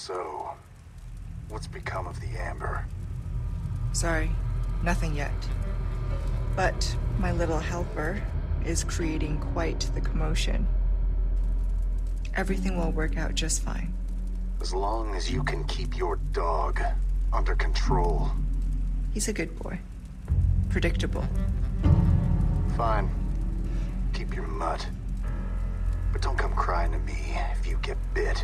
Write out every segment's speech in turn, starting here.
So, what's become of the Amber? Sorry, nothing yet. But my little helper is creating quite the commotion. Everything will work out just fine. As long as you can keep your dog under control. He's a good boy. Predictable. Fine. Keep your mutt. But don't come crying to me if you get bit.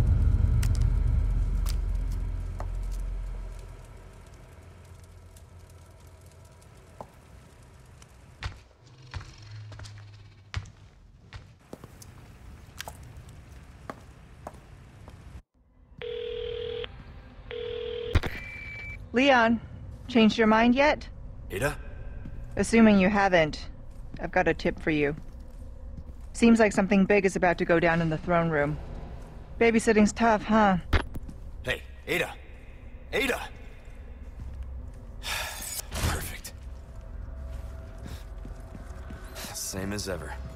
Leon, changed your mind yet? Ada? Assuming you haven't, I've got a tip for you. Seems like something big is about to go down in the throne room. Babysitting's tough, huh? Hey, Ada! Ada! Perfect. Same as ever.